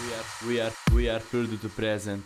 We are proud to present.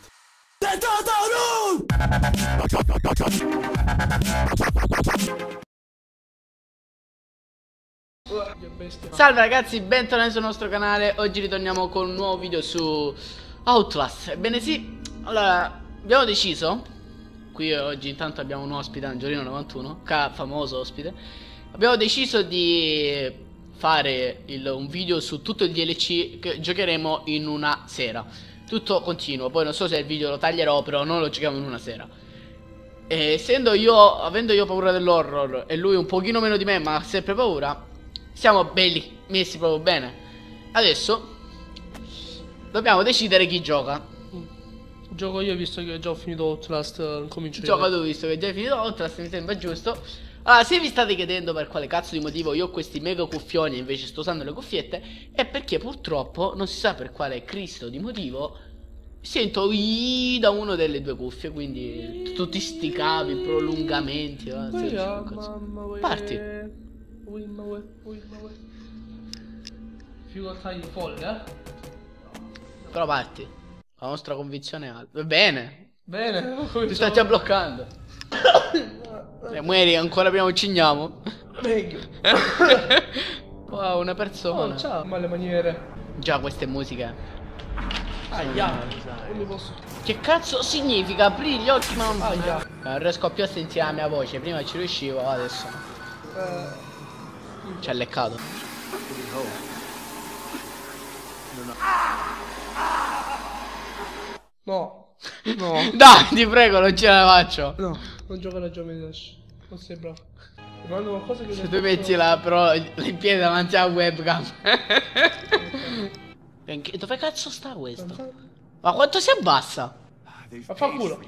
Salve ragazzi, bentornati sul nostro canale. Oggi ritorniamo con un nuovo video su Outlast. Ebbene sì, allora abbiamo deciso, qui oggi intanto abbiamo un ospite, Angiolino91, famoso ospite. Abbiamo deciso di fare un video su tutto il DLC che giocheremo in una sera. Tutto continuo, poi non so se il video lo taglierò, però non lo giochiamo in una sera. E avendo io paura dell'horror e lui un pochino meno di me, ma ha sempre paura, siamo belli, messi proprio bene. Adesso dobbiamo decidere chi gioca. Gioco io, visto che già ho finito Outlast, comincio io. Gioca tu, visto che già hai finito Outlast, mi sembra giusto. Allora, se vi state chiedendo per quale cazzo di motivo io ho questi mega cuffioni e invece sto usando le cuffiette, è perché purtroppo, non si sa per quale Cristo di motivo, sento da una delle due cuffie, quindi tutti sti cavi, prolungamenti. Parti. Difficoltà folle, Però parti. La nostra convinzione è alta. Bene. Bene. Ti sta già bloccando. Muori ancora prima uccidiamo. Meglio. Wow, una persona. Oh, ciao. Ma le maniere. Già queste musiche. Aia. Non mi posso. Che cazzo significa? Apri gli occhi ma non... Aia. Non riesco più a sentire la mia voce. Prima ci riuscivo, adesso ci ha leccato. No. No. Dai, ti prego, non ce la faccio. No. Non giocare a Geometry Dash. Non sei bravo. Mi mando qualcosa che... Se tu metti però in piedi davanti alla webcam. Dove cazzo sta questo? Ma quanto si abbassa? Ma fa culo.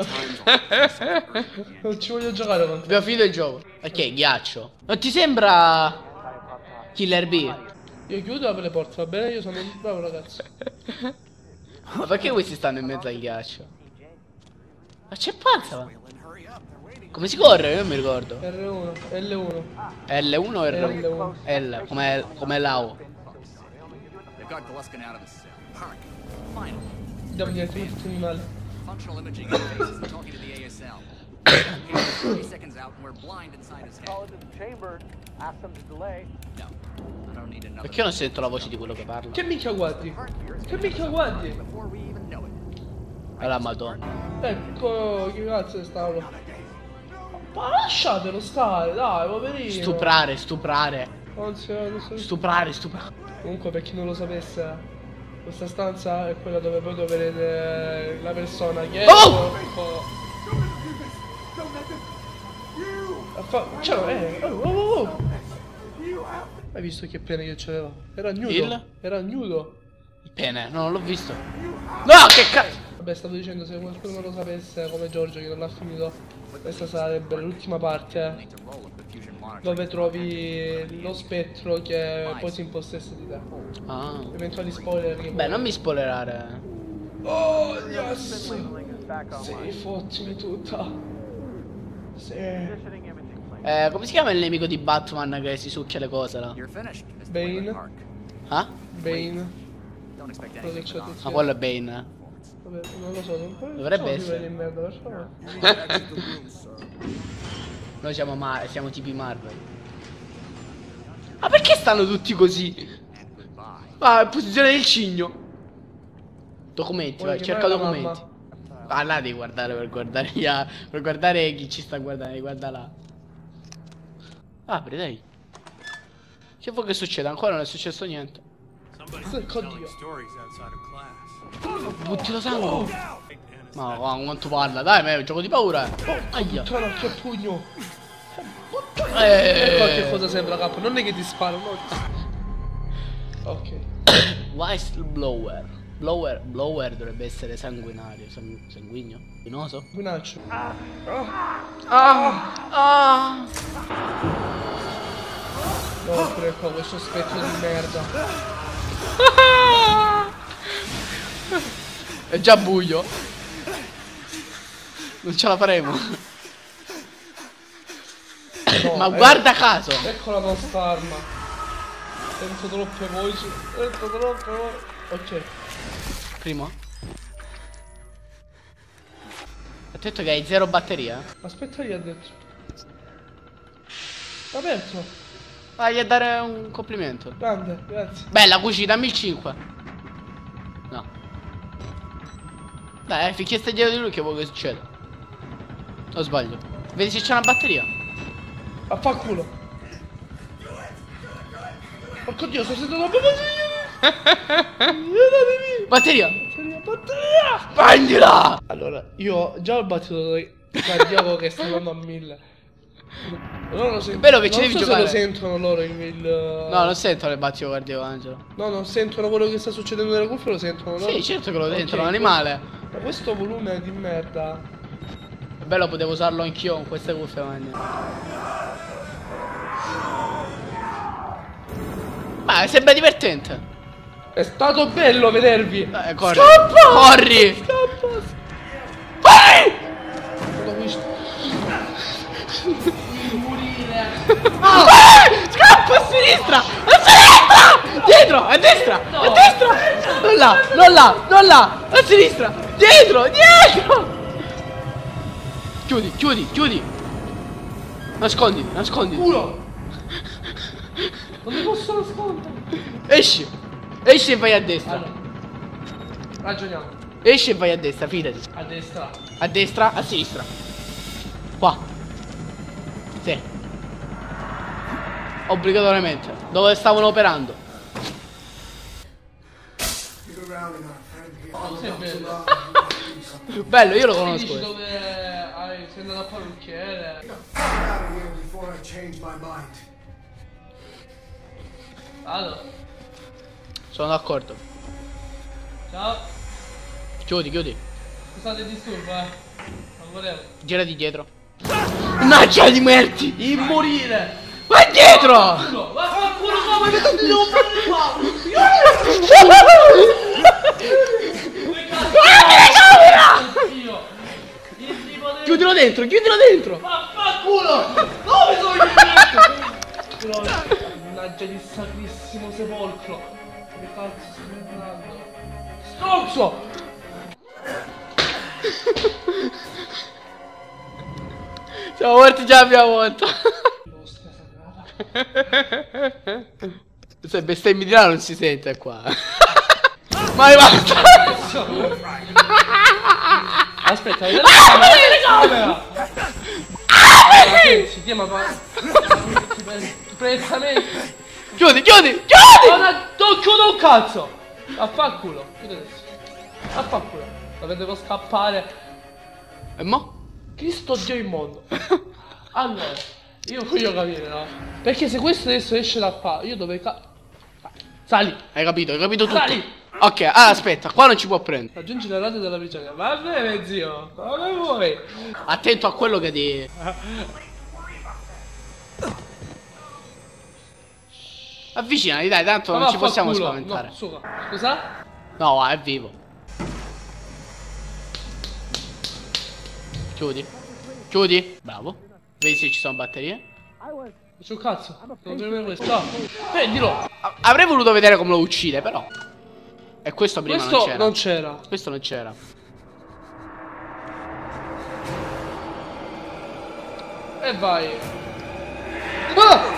Non ci voglio giocare con te. Abbiamo finito il gioco. Ok, ghiaccio. Non ti sembra Killer B? Io chiudo e apro le porte, va bene? Io sono un bravo ragazzo. Ma perché questi stanno in mezzo al ghiaccio? Ma c'è pazza, va? Come si corre? Io non mi ricordo. R1, L1. L1 o R1? L1. L, come la O. Andiamo dietro il tunnel. Perché non sento la voce di quello che parla? Che minchia guardi? Che minchia guardi? Alla madonna. Ecco, che cazzo è stato? Ma lasciatelo stare, dai, poverino. Stuprare. Stuprare. Comunque, per chi non lo sapesse, questa stanza è quella dove poi troverete la persona che... Oh! Hai visto che pene che c'aveva? Era nudo. Era nudo. Il pene, no, non l'ho visto. No, che cazzo! Vabbè, stavo dicendo, se qualcuno non lo sapesse, come Giorgio che non l'ha finito, questa sarebbe l'ultima parte dove trovi lo spettro che poi si impossessa di te. Ah. Eventuali spoiler che... Beh, non mi spoilerare. Oh, yes! Sì, fottimi tutta. Sì. Come si chiama il nemico di Batman che si succhia le cose là? Bane. Ah? Bane. Ma quello è Bane. Vabbè, non lo so, Dovrebbe essere. Di merda, per favore. Noi siamo tipi Marvel. Ma perché stanno tutti così? Ah, posizione del cigno. Documenti, vai, cerca documenti. Ah, là devi guardare per guardare chi ci sta guardando, guarda là. Apri, dai. Che vuoi che succeda? Ancora non è successo niente. Oddio. Butti lo sangue. Ma quanto parla, dai, ma è un gioco di paura. Aia. Puttana, che pugno. Che cosa sembra capo? Non è che ti sparo, no. Ok. Whistleblower. Blower dovrebbe essere sanguinario. Sanguigno? Venoso? Gunaccio. No, pure qua questo spettro di merda. È già buio. Non ce la faremo. No, ma guarda caso. Ecco la nostra arma. Sento troppe voci. Ok. Primo. Ha detto che hai 0 batteria. Aspetta, gli ha detto. Aperto. Vai a dare un complimento. Grande, grazie. Bella cucina, dammi il 5. No. Dai, finché stai dietro di lui che vuoi che succeda. O sbaglio? Vedi se c'è una batteria. Affanculo. Porco Dio, sto sentendo troppo così. Batteria. Batteria. Prendila. Allora, io ho già il battito cardiaco che sta andando a 1000. Loro È bello che ci devi so giocare. se lo sentono loro il... No, non sentono il battito cardiaco, Angelo. No, non sentono quello che sta succedendo nelle cuffie, lo sentono loro. Sì, certo che lo Ok, sentono, animale. Ma questo volume di merda. È bello, potevo usarlo anch'io con queste cuffie, ma sembra divertente. È stato bello vedervi. Corri. Scappa! Corri. Scappa! Corri. Sono qui. Scappa a sinistra! A sinistra! Dietro! A destra! No. A destra! Non là! Non là! Non là! A sinistra! Dietro! Dietro! Chiudi, chiudi, chiudi! Nasconditi, nasconditi! Culo! Non mi posso nascondere. Esci! Esci e vai a destra! Allora, ragioniamo. Esci e vai a destra, fidati! A destra. A destra, a sinistra! Qua! Sì! Obbligatoriamente! Dove stavano operando? Oh, sei bello. Bello, io lo Mi conosco! dici dove sei andato a parrucchiere? Allora, Sono d'accordo! ciao. Chiudi, chiudi! Scusate il disturbo, Non volevo. Girati dietro! Mannaggia di merti! In morire! Vai dietro! Culo! Ma fa culo come mi devo Chiudilo dentro, chiudilo dentro! Vaffanculo! Dove sono gli altri? Mannaggia di sacrissimo sepolcro! Che cazzo stai parlando? Stronzo! Siamo morti già la prima volta! Ostia sagrada! Se bestemmi di là non si sente qua! Vai basta! Aspetta, vedi la camera! Si chiama prezzamente! Chiudi, chiudi, chiudi! Non chiudo un cazzo! Affanculo! Chiudo adesso! Affanculo! La vedevo scappare! E mo? Cristo Dio immondo! Allora, io voglio capire, no? Perché se questo adesso esce da qua, io dove sali! Hai capito tutto? Sali! Ok, aspetta, qua non ci può prendere. Raggiungi la rata della prigione. Va bene, zio! Come vuoi? Attento a quello che ti... Avvicinati, dai, tanto non ci possiamo spaventare. No, scusa? No, va, è vivo. Chiudi. Chiudi. Bravo. Vedi se ci sono batterie. C'è un cazzo. Non devo questo. No. Prendilo. Avrei voluto vedere come lo uccide, però. E questo prima Questo non c'era. non c'era. Questo non c'era. E vai. Ah!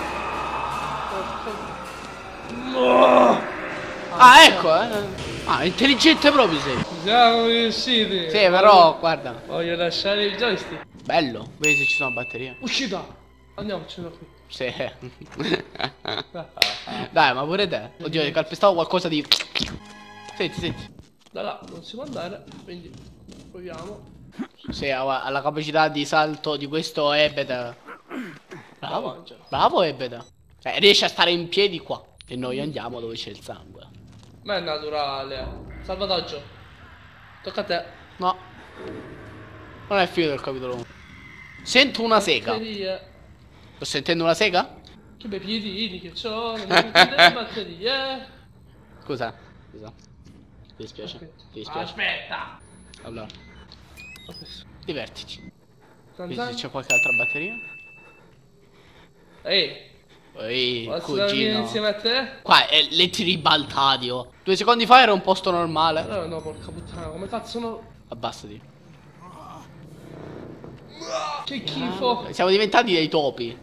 Ah, ecco, Ah, intelligente proprio sei. Siamo riusciti. Sì, però, guarda. Voglio lasciare il joystick. Bello. Vedi se ci sono batterie. Uscita. Andiamocene da qui. Sì. Dai, ma pure te. Oddio, calpestavo qualcosa di... Senti, senti. Da là non si può andare, quindi proviamo. Sì, ha la capacità di salto di questo Ebeda. Bravo. Bravo Ebeda. Cioè, riesce a stare in piedi qua. E noi andiamo dove c'è il sangue. Ma è naturale. Salvataggio. Tocca a te. No. Non è finito il capitolo 1. Sento una sega. Batterie. Sto sentendo una sega? Che bei piedini che c'ho. Non mi delle batterie. Scusa. Scusa. Ti dispiace. Aspetta. Ti dispiace. Aspetta. Allora, divertiti. Zan Vedi zan. se c'è qualche altra batteria. Ehi. Ehi, Posso venire cugino. insieme a te? Qua è letti ribaltati, oh. 2 secondi fa era un posto normale. No, no, porca puttana, come cazzo no? Abbassati. Che schifo. Siamo diventati dei topi.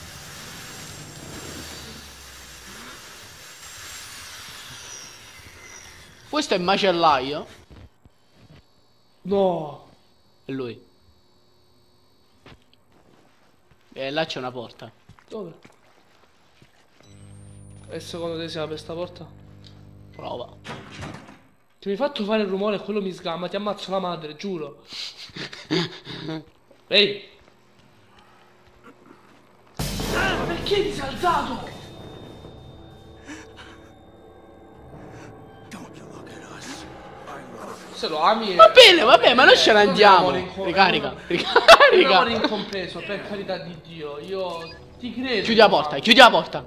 Questo è il macellaio. No. È lui. E là c'è una porta. Dove? E secondo te si apre sta porta? Prova. Ti mi hai fatto fare il rumore e quello mi sgamma, ti ammazzo la madre, giuro. Ehi! Ma perché ti sei alzato? Se lo ami... Va bene, ma noi ce ne andiamo. Ricarica, Un amore ricarica. incompreso, per carità di Dio, io ti credo. Chiudi la porta, chiudi la porta.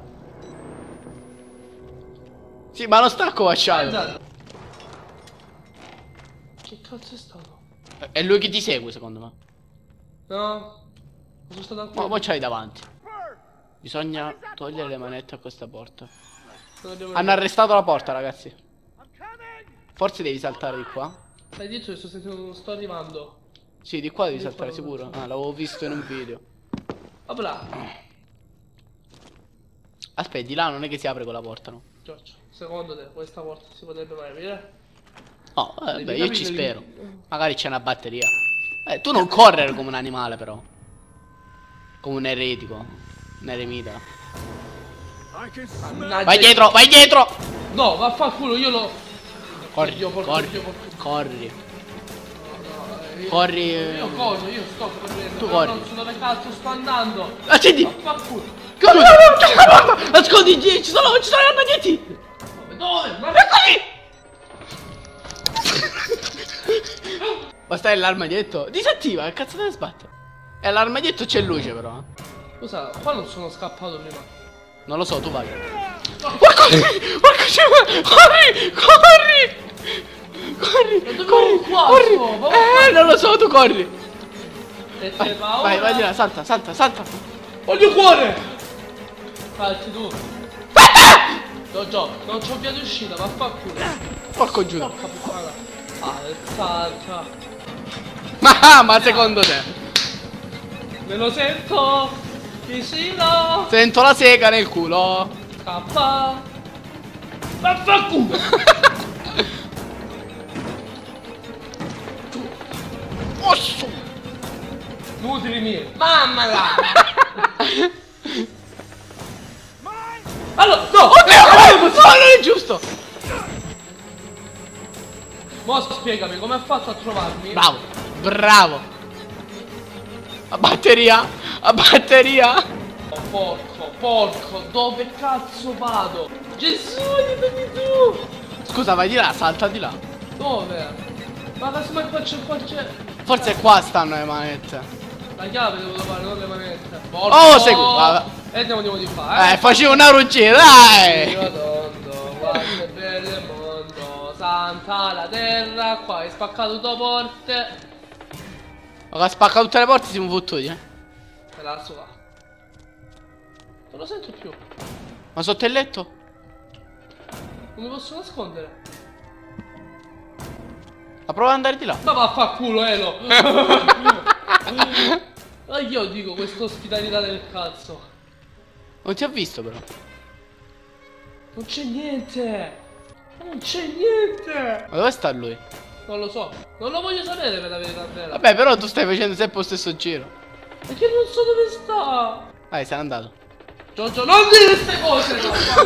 Sì, ma non stacco acciaio. Alzato. Che cazzo è stato? È lui che ti segue, secondo me. No? Sono stato qui. Ma poi c'hai davanti. Bisogna togliere le manette a questa porta. Hanno arrestato la porta, ragazzi. Forse devi saltare di qua. Hai detto che sto arrivando. Sì, di qua devi Di saltare, qua, sicuro. qua. Ah, l'avevo visto in un video. Apra. Aspetta, di là non è che si apre quella porta, no? Giorgio, secondo te questa porta si potrebbe mai aprire? Oh, vabbè, Devi io capire ci spero. che- Magari c'è una batteria. Tu non correre come un animale, però. Come un eretico. Un eremita. Mannaggia. Vai dietro, vai dietro! No, vaffanculo, io lo... Corri, Dio, porco corri, Dio, porco Dio. corri. Io- Corri. Io corro, io sto correndo. Tu però corri. non so dove cazzo sto andando. Accendi! Vaffanculo. Corri! Nasconditi! Ci sono le armadietti! Dove? Ma Ma stai l'armadietto? Disattiva, che cazzo te ne sbatte? E l'armadietto c'è luce però. scusa, qua non sono scappato prima. Non lo so, tu vai. Corri! Corri! Corri! Corri! Ma dove Corri! vai qua, Corri! so? Ma vai Non lo so, tu corri! E te va Vai, ora? vai di là, salta, salta, salta! Voglio cuore! Falci tu. Giorgio, non c'ho via di uscita, vaffanculo. Porco giù! Porca puttana. Salta. Ma secondo te? Me lo sento. Vicino. Sento la sega nel culo! Scappa. Vaffanculo. Osso! Nutrimi. Mammala. Allora, no. No, non è giusto! Mo spiegami come ha fatto a trovarmi. Bravo, bravo! A batteria! A batteria! Oh, porco, dove cazzo vado? Gesù, aiutami tu! Scusa, vai di là, salta di là. Dove? Ma casomai qua c'è... Forse qua stanno le manette. La chiave devo trovare, non le manette. Oh, segui. E andiamo di qua, Facevo una ruggine, dai! Dio tondo, quanto è bello il mondo, santa la terra, qua hai spaccato due porte. Ma che ha spaccato tutte le porte, siamo fottuti, E la sua. Non lo sento più. Ma sotto il letto? Non mi posso nascondere. Ma prova ad andare di là. Ma vaffanculo, Elo! Ma io dico questa ospitalità del cazzo. Non ti ho visto però. Non c'è niente! Non c'è niente! Ma dove sta lui? Non lo so, non lo voglio sapere per la verità vera. Vabbè, però tu stai facendo sempre lo stesso giro. Perché non so dove sta! Vai, sei andato. Giorgio, non dire queste cose!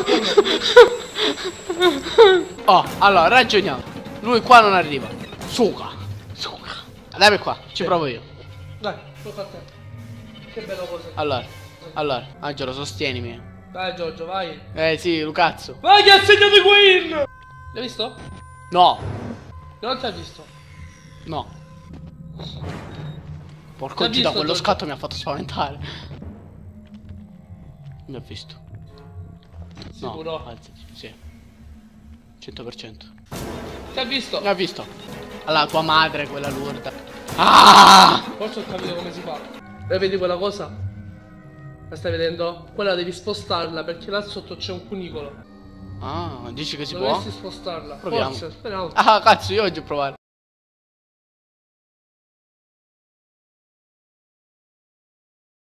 Oh, allora, ragioniamo. Lui qua non arriva. Suca. Suca. Dai per qua, ci provo io. Dai, tocca a te. Che bella cosa. Allora, Angelo, sostienimi. Dai Giorgio, vai. Sì, Lucazzo. Vai che ha segnato i Queen! L'hai visto? No, Non ti ha visto. no. Porco L'ha Gida, visto, quello Giorgio? scatto mi ha fatto spaventare. Mi ha visto. Sicuro? No, alzati, sì. 100%. Ti ha visto? Mi ha visto. Allora, tua madre, quella lurda. Ah! Forse ho capito come si fa. E vedi quella cosa? La stai vedendo? Quella devi spostarla perché là sotto c'è un cunicolo. Ah, dici che si può? Dovresti spostarla. Proviamo. Forse, speriamo. Ah, cazzo, io oggi ho provato.